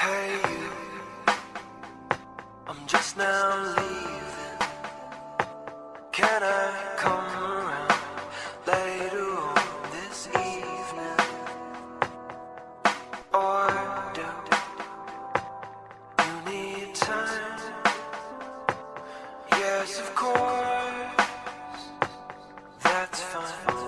Hey you, I'm just now leaving. Can I come around later on this evening? Or do you need time? Yes, of course, that's fine.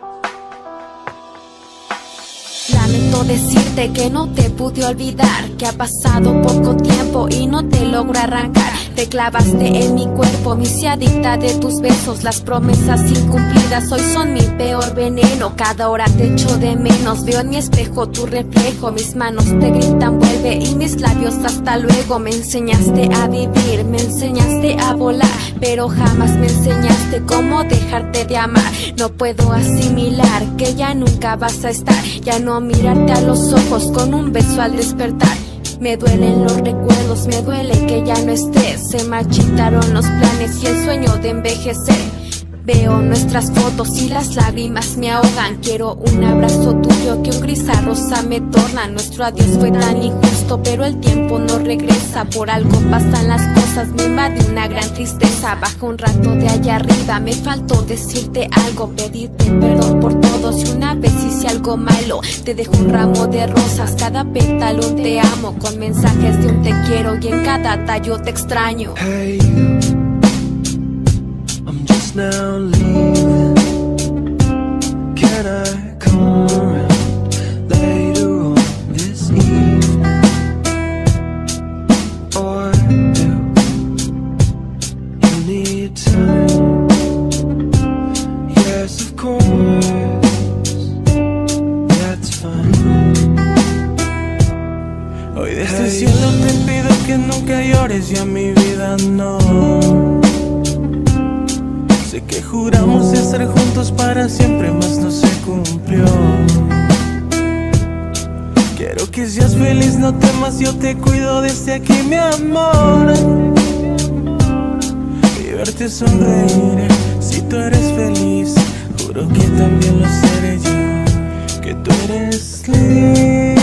Lamento decirte que no te pude olvidar, que ha pasado poco tiempo y no te logro arrancar. Te clavaste en mi cuerpo, me hice adicta de tus besos. Las promesas incumplidas hoy son mi peor veneno. Cada hora te echo de menos, veo en mi espejo tu reflejo. Mis manos te gritan vuelve y mis labios hasta luego. Me enseñaste a vivir, me enseñaste a volar, pero jamás me enseñaste cómo dejarte de amar. No puedo asimilar que ya nunca vas a estar, ya no mirarte a los ojos con un beso al despertar. Me duelen los recuerdos, me duele que ya no estés. Se marchitaron los planes y el sueño de envejecer. Veo nuestras fotos y las lágrimas me ahogan. Quiero un abrazo tuyo que un gris a rosa me torna. Nuestro adiós fue tan injusto, pero el tiempo no regresa. Por algo pasan las cosas, me invade una gran tristeza. Baja un rato de allá arriba, me faltó decirte algo, pedirte perdón por todo. Si una vez hice algo malo, te dejo un ramo de rosas. Cada pétalo un te amo, con mensajes de un te quiero, y en cada tallo te extraño. Hey you, I'm just now leaving. Can I come around later on this evening? Or do you need time? Yes, of course, that's fine. Hoy desde el cielo te pido que nunca llores, ya mi vida no. Sé que juramos estar juntos para siempre, mas no se cumplió. Quiero que seas feliz, no temas, yo te cuido desde aquí, mi amor. Y verte sonreír, si tú eres feliz, juro que también lo seré yo. Que tú eres libre,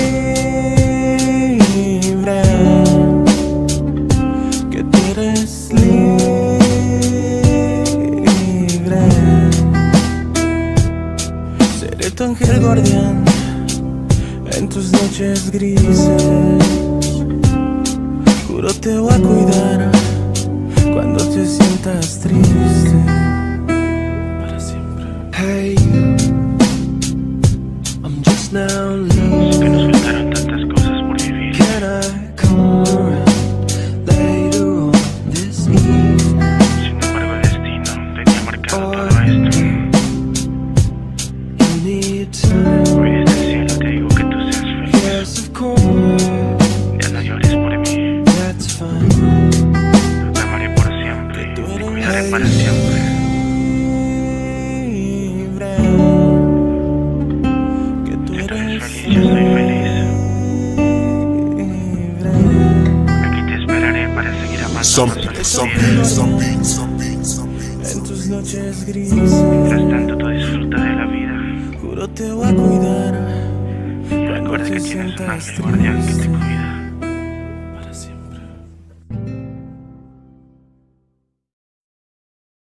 que tú eres libre. Seré tu ángel guardián en tus noches grises. Juro te voy a cuidar cuando te sientas triste. Para siempre. Hey you, I'm just now leaving. Que nos faltaron tantas cosas por vivir. Can I come around later on this evening? Sin embargo el destino tenía marcado todo esto. You need time. Hoy desde el cielo te digo que tú seas feliz. Yes, of course, Ya no llores por mí. that's fine. Te amaré por siempre y te cuidaré para siempre. Libre, que tú Si tú eres eres feliz, yo soy feliz. libre. Aquí te esperaré para seguir amando En tus noches grises, Mientras tanto tú disfruta de la vida juro te voy a cuidar y cuando recuerda te que tienes un sientas ángel guardián que te triste. cuida.